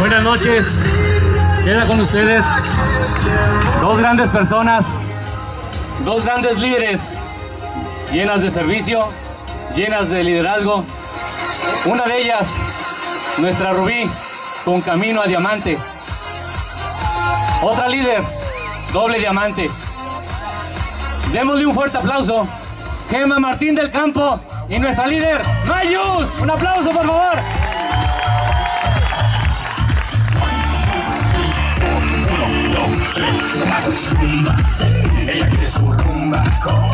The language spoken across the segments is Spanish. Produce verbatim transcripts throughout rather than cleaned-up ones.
Buenas noches. Queda con ustedes dos grandes personas, dos grandes líderes, llenas de servicio, llenas de liderazgo. Una de ellas, nuestra Rubí, con camino a diamante. Otra líder, doble diamante. Démosle un fuerte aplauso. Gema Martín del Campo y nuestra líder, Mayus. Un aplauso, por favor. Ella quiere su rumba con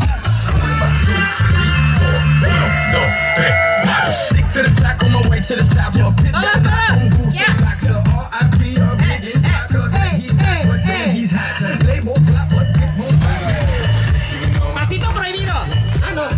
pasito prohibido. Ah, no.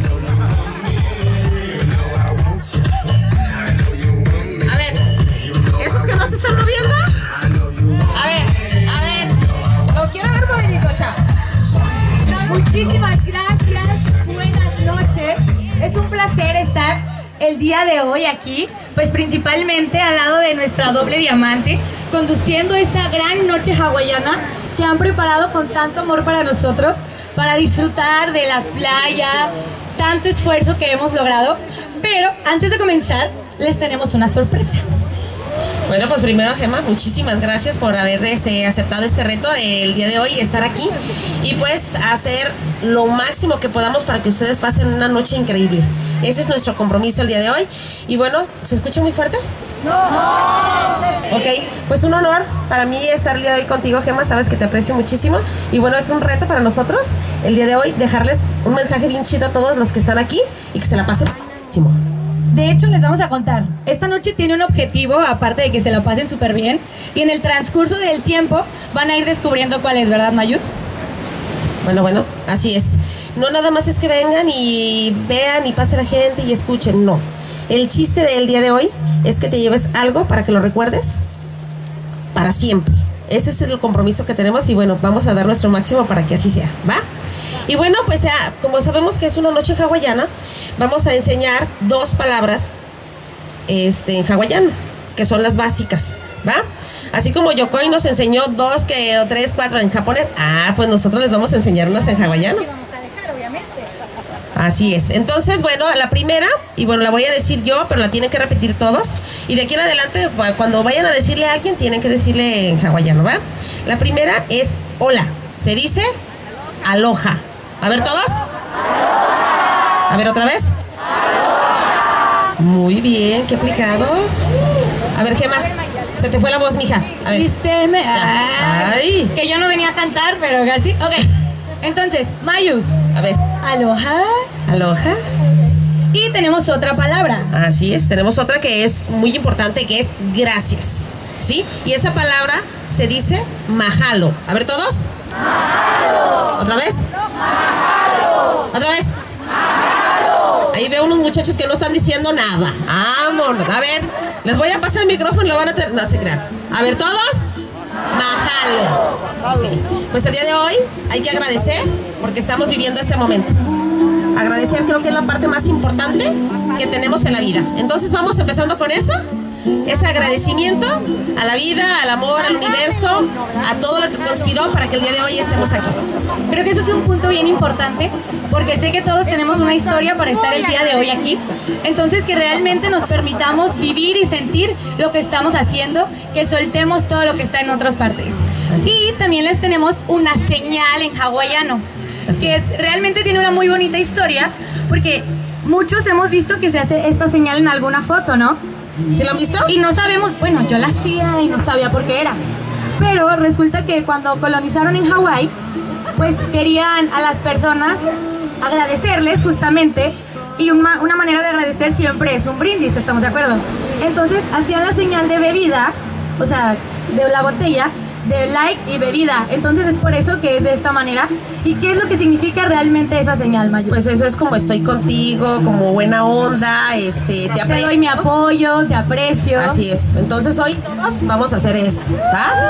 A ver, ¿esos que no se están moviendo? A ver, a ver, los quiero ver moviditos, chao. Muchísimas gracias, buenas noches. Es un placer estar el día de hoy aquí, pues principalmente al lado de nuestra doble diamante, conduciendo esta gran noche hawaiana que han preparado con tanto amor para nosotros, para disfrutar de la playa, tanto esfuerzo que hemos logrado. Pero antes de comenzar, les tenemos una sorpresa. Bueno, pues primero, Gema, muchísimas gracias por haber este, aceptado este reto el día de hoy, estar aquí y pues hacer lo máximo que podamos para que ustedes pasen una noche increíble. Ese es nuestro compromiso el día de hoy. Y bueno, ¿se escucha muy fuerte? No. Ok, pues un honor para mí estar el día de hoy contigo, Gema, sabes que te aprecio muchísimo. Y bueno, es un reto para nosotros el día de hoy dejarles un mensaje bien chido a todos los que están aquí y que se la pasen muchísimo. De hecho, les vamos a contar. Esta noche tiene un objetivo, aparte de que se lo pasen súper bien. Y en el transcurso del tiempo van a ir descubriendo cuál es, ¿verdad, Mayus? Bueno, bueno, así es. No nada más es que vengan y vean y pase la gente y escuchen, no. El chiste del día de hoy es que te lleves algo para que lo recuerdes para siempre. Ese es el compromiso que tenemos y bueno, vamos a dar nuestro máximo para que así sea, ¿va? Y bueno, pues ya, como sabemos que es una noche hawaiana, vamos a enseñar dos palabras este, en hawaiano, que son las básicas, ¿va? Así como Yokoi nos enseñó dos, que, o tres, cuatro en japonés, ah, pues nosotros les vamos a enseñar unas en hawaiano. Así es. Entonces, bueno, la primera, y bueno, la voy a decir yo, pero la tienen que repetir todos. Y de aquí en adelante, cuando vayan a decirle a alguien, tienen que decirle en hawaiano, ¿va? La primera es hola. Se dice aloha. A ver, todos. A ver, otra vez. Muy bien, qué aplicados. A ver, Gema, se te fue la voz, mija. A ver. Dice me... Ay. Que yo no venía a cantar, pero casi. Ok. Entonces, Mayus. A ver. Aloha. Aloha. Y tenemos otra palabra. Así es, tenemos otra que es muy importante, que es gracias. ¿Sí? Y esa palabra se dice mahalo. A ver, todos. Mahalo. ¿Otra vez? Mahalo. ¿Otra vez? Mahalo. Ahí veo unos muchachos que no están diciendo nada. Vámonos. A ver, les voy a pasar el micrófono y lo van a tener. No se crean. A ver, todos. Mahalo. Okay. Pues el día de hoy hay que agradecer porque estamos viviendo este momento. Agradecer creo que es la parte más importante que tenemos en la vida. Entonces vamos empezando con eso. Ese agradecimiento a la vida, al amor, al universo, a todo lo que conspiró para que el día de hoy estemos aquí. Creo que eso es un punto bien importante porque sé que todos tenemos una historia para estar el día de hoy aquí. Entonces que realmente nos permitamos vivir y sentir lo que estamos haciendo, que soltemos todo lo que está en otras partes. Y también les tenemos una señal en hawaiano, que es, realmente tiene una muy bonita historia porque muchos hemos visto que se hace esta señal en alguna foto, ¿no? ¿Sí lo han visto? Y no sabemos, bueno, yo la hacía y no sabía por qué era. Pero resulta que cuando colonizaron en Hawái, pues querían a las personas agradecerles justamente. Y una, una manera de agradecer siempre es un brindis, ¿estamos de acuerdo? Entonces hacían la señal de bebida, o sea, de la botella, de like y bebida. Entonces es por eso que es de esta manera. ¿Y qué es lo que significa realmente esa señal, Mayus? Pues eso es como estoy contigo, como buena onda, este, te aprecio. Te doy mi apoyo, te aprecio. Así es. Entonces hoy todos vamos a hacer esto, ¿va?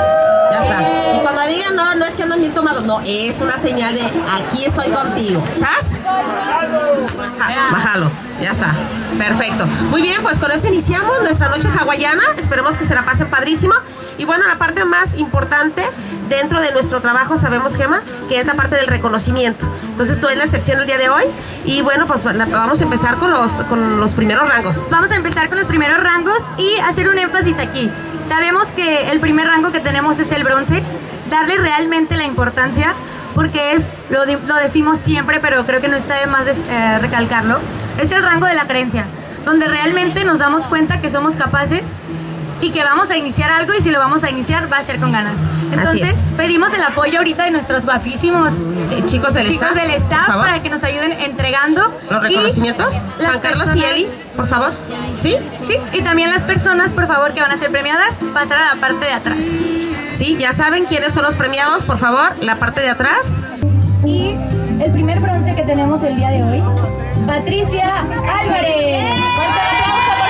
Ya está. Y cuando digan, no, no es que andan bien tomados, no, es una señal de aquí estoy contigo. ¿Sabes? Ja, bájalo. Ya está. Perfecto. Muy bien, pues con eso iniciamos nuestra noche hawaiana. Esperemos que se la pasen padrísimo. Y bueno, la parte más importante dentro de nuestro trabajo, sabemos, Gemma, que es la parte del reconocimiento. Entonces, tú eres la excepción el día de hoy. Y bueno, pues la, vamos a empezar con los, con los primeros rangos. Vamos a empezar con los primeros rangos y hacer un énfasis aquí. Sabemos que el primer rango que tenemos es el bronce. Darle realmente la importancia, porque es, lo, lo decimos siempre, pero creo que no está de más de, eh, recalcarlo. Es el rango de la creencia, donde realmente nos damos cuenta que somos capaces y que vamos a iniciar algo, y si lo vamos a iniciar va a ser con ganas. Entonces pedimos el apoyo ahorita de nuestros guapísimos eh, chicos del chicos staff, del staff para que nos ayuden entregando los reconocimientos. Juan Carlos y Eli, por favor. ¿Sí? Sí, y también las personas, por favor, que van a ser premiadas, pasar a la parte de atrás. Sí, ya saben quiénes son los premiados, por favor, la parte de atrás. Y el primer bronce que tenemos el día de hoy, Patricia Álvarez. ¡Fuerte el aplauso, por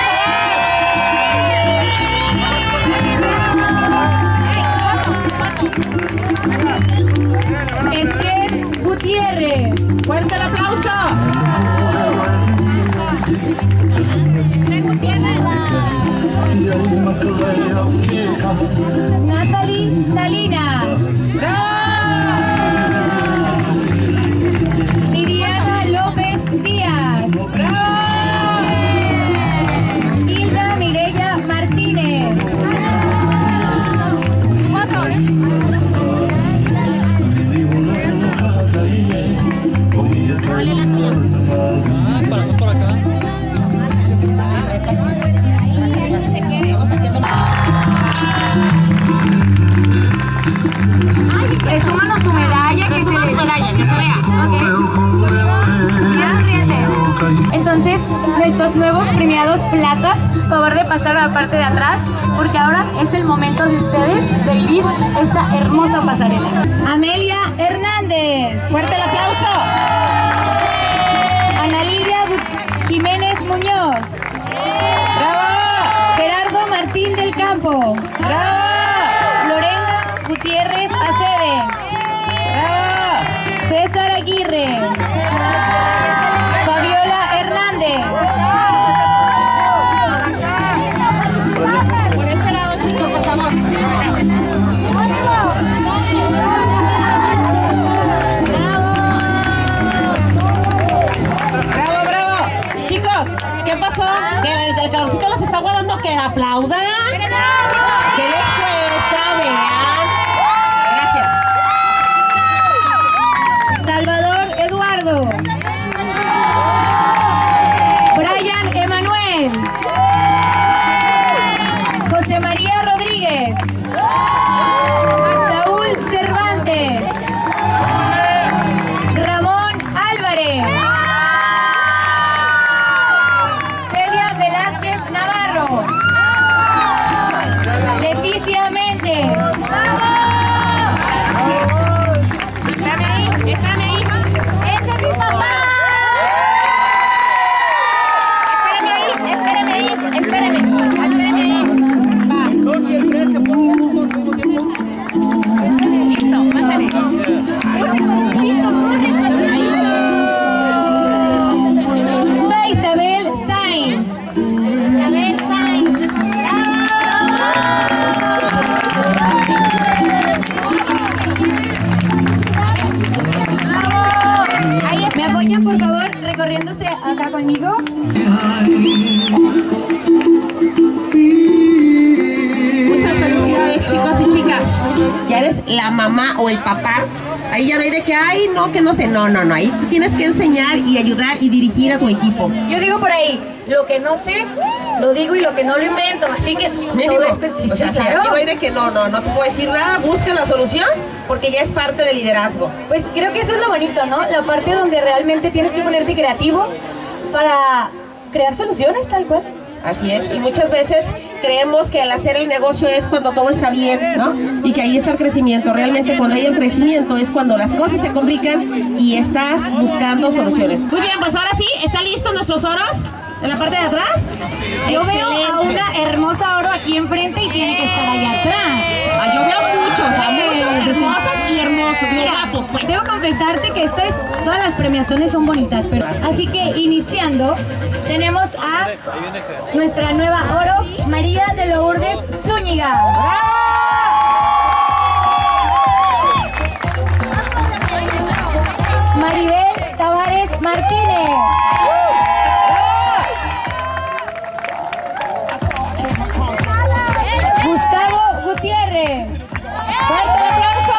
favor! Esther Gutiérrez. ¡Fuerte el aplauso! Natalie Salinas. Viviana López Díaz. Hilda Mireya Martínez. Por acá. Presúmanos su medalla, que se le... medalla, que se vea. Okay. Entonces, nuestros nuevos premiados platas, favor de pasar a la parte de atrás, porque ahora es el momento de ustedes de vivir esta hermosa pasarela. Amelia Hernández. ¡Fuerte el aplauso! Ana Lilia Jiménez Muñoz. ¡Bravo! Gerardo Martín del Campo. ¡Bravo! Lorena Gutiérrez Aceves. ¡Bravo! César Aguirre. Fabiola Hernández. Por este lado, chicos, por favor. ¡Bravo, bravo! Chicos, ¿qué pasó? Que el, el calorcito les está aguardando que aplaudan. ¿Qué les cuesta? Vean. Gracias. Salvador Eduardo. Brian Emanuel. José María Rodríguez. Saúl Cervantes. Ramón Álvarez. Celia Velázquez Navarro. Leticia Méndez. Espérame ahí, espérame ahí. ¡Ese es mi papá! Espérame ahí, espérame ahí, espérame. Espérame ahí. Va. Dos y el tres se ponen al mismo tiempo. Listo, pásale. Da Isabel Sainz. Isabel Sainz. ¿Me apoyan, por favor, recorriéndose acá conmigo? Muchas felicidades, chicos y chicas. Ya eres la mamá o el papá. Ahí ya no hay de que, ay, no, que no sé. No, no, no. Ahí tienes que enseñar y ayudar y dirigir a tu equipo. Yo digo por ahí, lo que no sé, lo digo, y lo que no lo invento. Así que Mínimo. todo es que sí, O sea, sí, sí, claro. aquí no hay de que no, no, no te puedo decir nada. Busca la solución porque ya es parte del liderazgo. Pues creo que eso es lo bonito, ¿no? La parte donde realmente tienes que ponerte creativo para crear soluciones, tal cual. Así es, y muchas veces creemos que al hacer el negocio es cuando todo está bien, ¿no? Y que ahí está el crecimiento. Realmente cuando hay el crecimiento es cuando las cosas se complican y estás buscando soluciones. Muy bien, pues ahora sí, ¿están listos nuestros oros? ¿En la parte de atrás? Yo veo a una hermosa Oro aquí enfrente y tiene que estar allá atrás. Ah, yo veo muchos, a muchos hermosas y hermosos, muy guapos, pues. Debo confesarte que estas, todas las premiaciones son bonitas, pero así que iniciando, tenemos a nuestra nueva Oro, María de Lourdes Zúñiga. Maribel Tavares Martínez. Gustavo Gutiérrez. ¡Fuerte aplauso!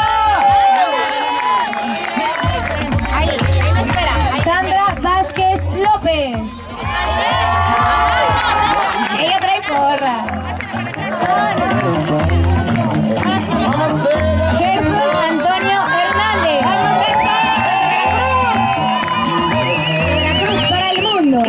Ahí, ahí me espera. Ahí. Sandra Vázquez López. Ella trae porra. Gerson Antonio Hernández. Veracruz para el mundo.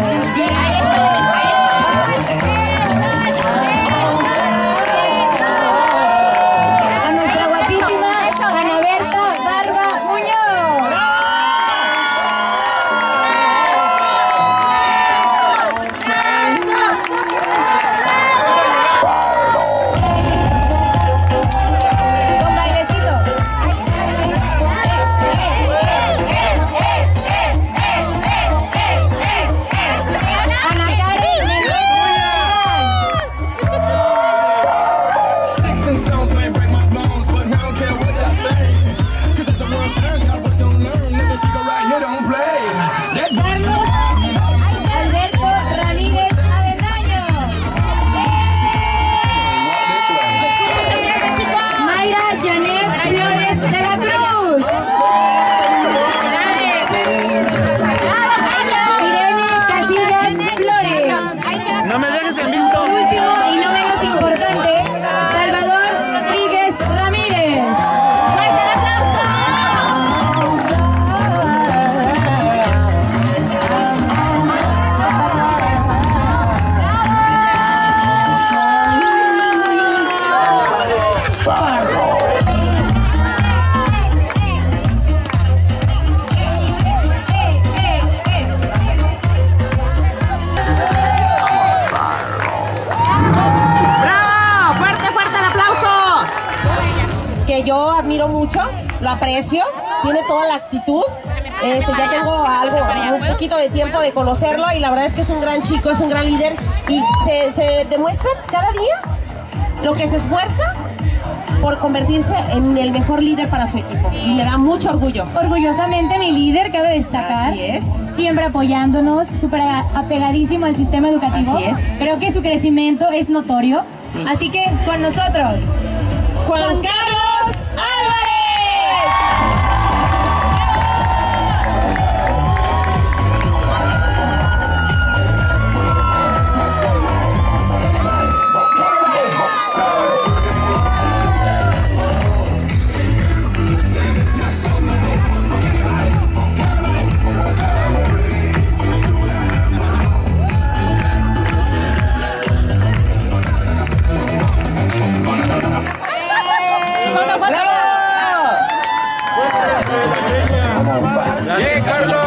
A nuestra guapísima Ana Berta Barba Muñoz. Con bailecito. Ana Karen Mendoza. Sticks and stones may break my bones, but I don't care what y'all say. 'Cause as the world turns, y'all boys don't learn. Let the secret right here don't play. That Carlos Alberto Ramírez Avendaño. Mayra Janet Flores de la Cruz. Irene Casillas Flores. No me dejes en visto. Último y no menos importante, Salvador Rodríguez Ramírez. ¡Fuerte el aplauso! ¡Bravo! ¡Fuerte, fuerte el aplauso! Que yo admiro mucho, lo aprecio, tiene toda la actitud. Este, ya tengo algo, un poquito de tiempo de conocerlo y la verdad es que es un gran chico, es un gran líder y se, se demuestra cada día lo que se esfuerza por convertirse en el mejor líder para su equipo. Y me da mucho orgullo. Orgullosamente mi líder, cabe destacar. Así es. Siempre apoyándonos, súper apegadísimo al sistema educativo. Así es. Creo que su crecimiento es notorio. Sí. Así que con nosotros, Juan Carlos Álvarez. ¡Bien, Carlos!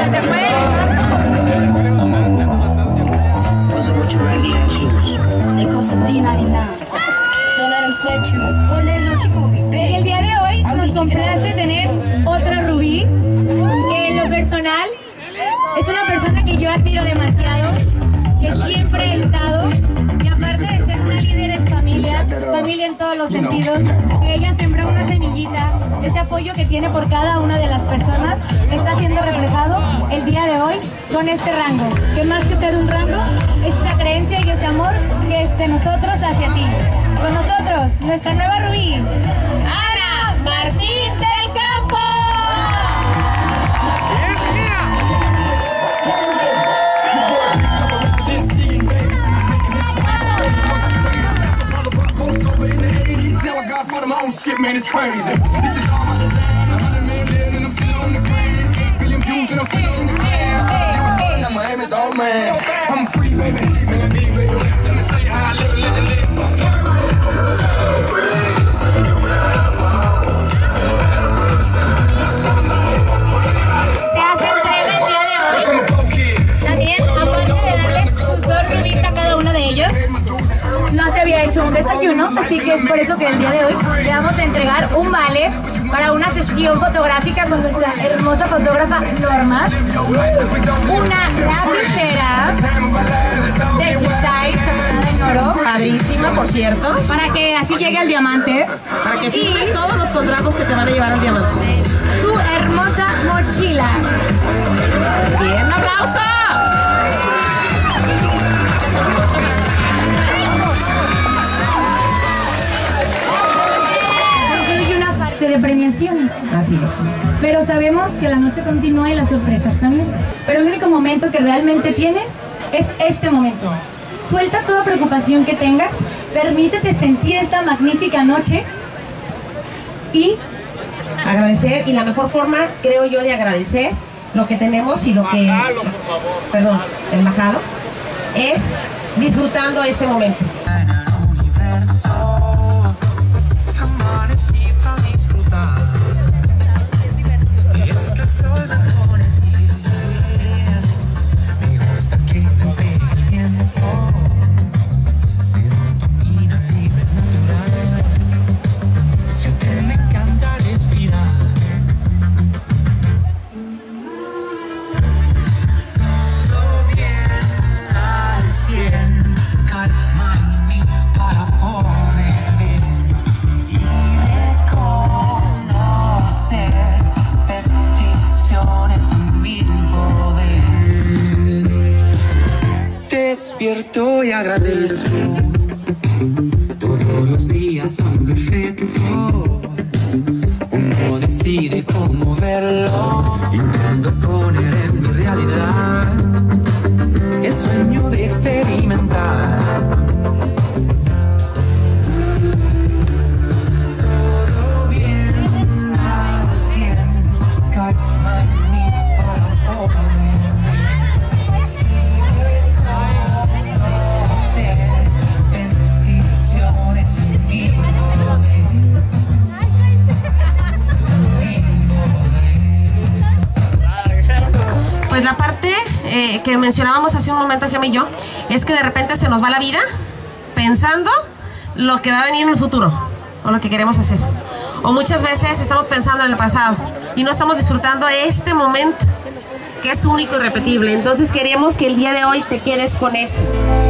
Those are what you really have shoes. They cost a D ninety-nine. Don't let them sweat you. el día de hoy nos complace tener otra Rubí, que en lo personal es una persona que yo admiro demasiado, que siempre ha estado, y aparte de ser una líder es familia, familia en todos los sentidos, que ella sembró una semillita, ese apoyo que tiene por cada una de las personas está siendo reflejado el día de hoy con este rango, que más que ser un rango, es esa creencia y ese amor que es de nosotros hacia ti. Con nosotros, nuestra nueva Rubí, Ana Martín del Campo. Shit, man, it's crazy. This is all my design. A hundred million and I'm still on the grind. Eight billion views and I'm still on the grind. Now my aim is all man. I'm free, baby. Man, I need, baby. Let me say how I live, live, live. Se hace entrega el día de hoy. También, aparte de darles es por eso que el día de hoy le vamos a entregar un vale para una sesión fotográfica con nuestra hermosa fotógrafa Norma, una lapicera de Susai chapada en oro, Padrísima, por cierto. para que así llegue al diamante, Para que firmes todos los contratos que te van a llevar al diamante. su hermosa mochila. Bien, un aplauso. Incluye una parte de premiaciones. Así es. Pero sabemos que la noche continúa y las sorpresas también. Pero el único momento que realmente tienes es este momento. Suelta toda preocupación que tengas, permítete sentir esta magnífica noche y Agradecer, y la mejor forma, creo yo, de agradecer lo que tenemos y lo que... Perdón, el majado, es disfrutando este momento. En el universo amanecí para disfrutar. Y es que el sol me pone bien. Me gusta que me pegue el viento. Serotonina libre natural. Yo te me encanta respirar. Todo bien al cien. Calma en mí para poder ver y reconocer peticiones sin mi poder. Despierto y agradezco. Todos los días son perfectos. Uno decide cómo verlo. Intento poner en mi realidad el sueño de experimentar. Todo bien al cien. Calma en mí para poder reconocer bendiciones en mi poder. Pues la parte eh, que mencionábamos hace un momento, Gemma y yo, es que de repente se nos va la vida pensando lo que va a venir en el futuro o lo que queremos hacer. O muchas veces estamos pensando en el pasado y no estamos disfrutando este momento que es único y repetible. Entonces queremos que el día de hoy te quedes con eso.